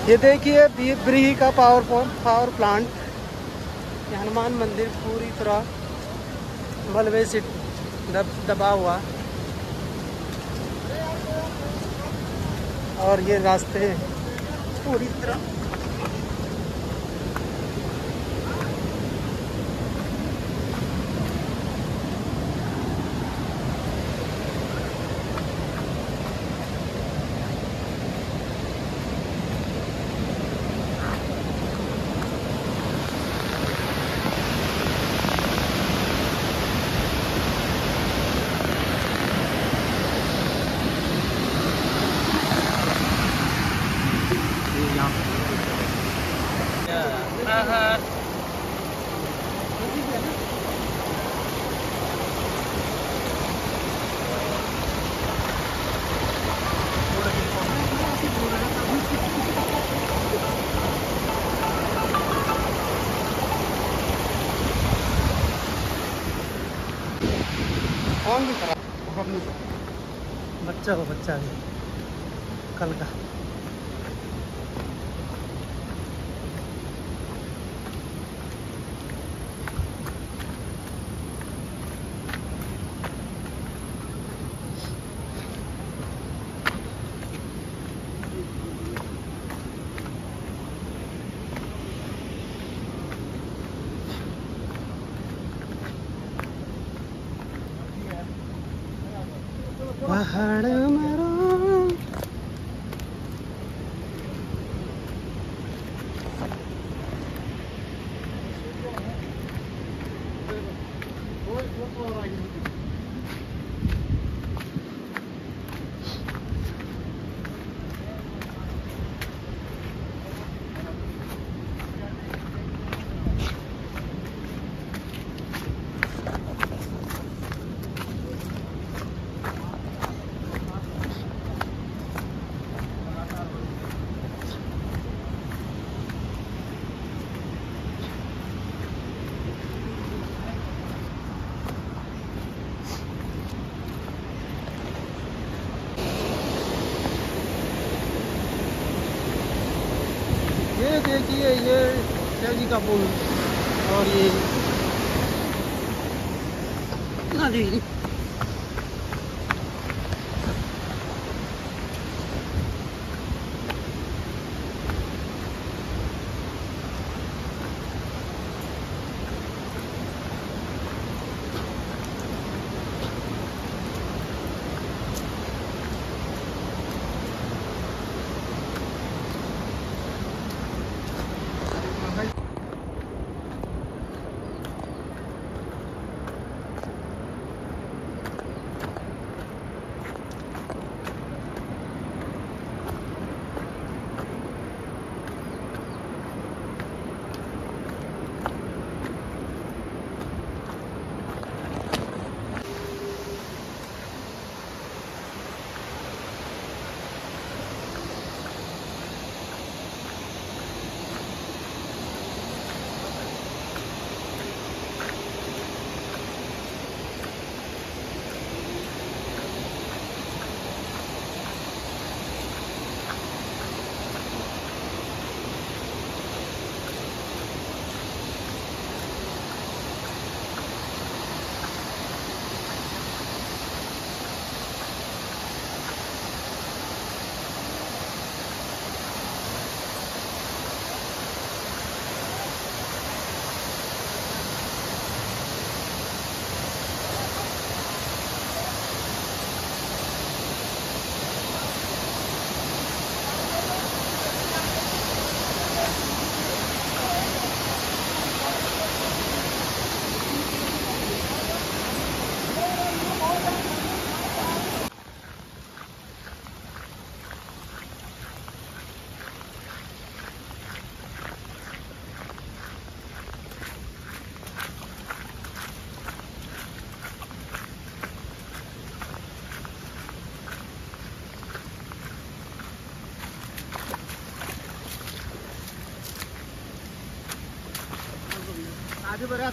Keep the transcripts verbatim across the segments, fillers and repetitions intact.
ये देखिए ब्रीही का पावर पावर प्लांट, ये हनुमान मंदिर पूरी तरह मलबे से दब दबा हुआ, और ये रास्ते पूरी तरह कौन भी खराब बच्चा हो, बच्चा भी कल का। पहाड़ मरो ये देखिए ये शहजी का पुल और ये नदी। आगे बढ़ा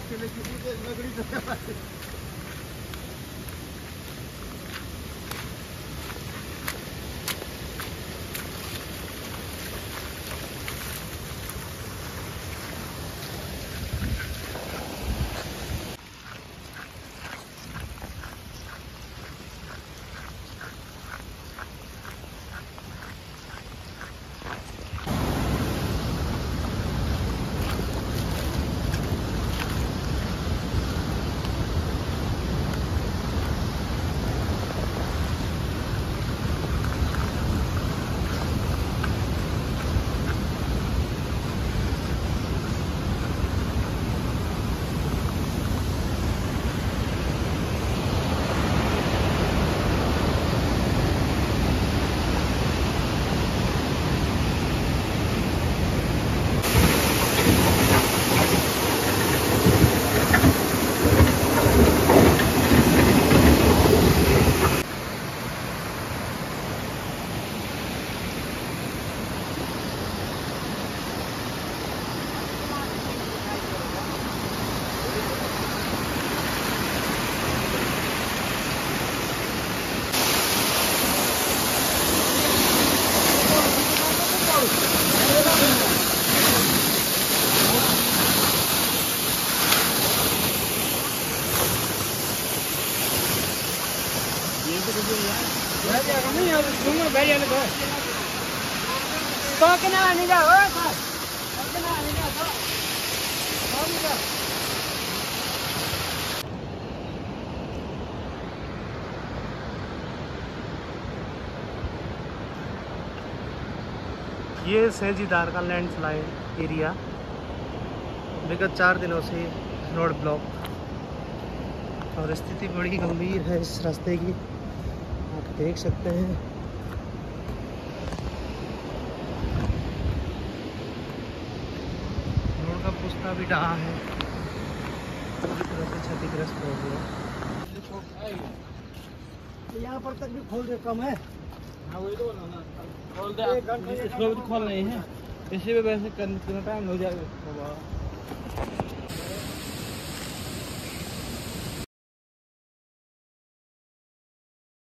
ये सेंजीदार का लैंडस्लाइड एरिया, विगत चार दिनों से रोड ब्लॉक और स्थिति बड़ी गंभीर है इस रास्ते की, आप देख सकते हैं। रोड का पुस्ता भी डहा है, पूरी तरह से क्षतिग्रस्त हो गया। यहाँ पर तक भी खोल दे, कम है। हाँ वही तो ना, खोल दे, इसको भी खोल नहीं है, इसी पे वैसे करने टाइम हो जाएगा।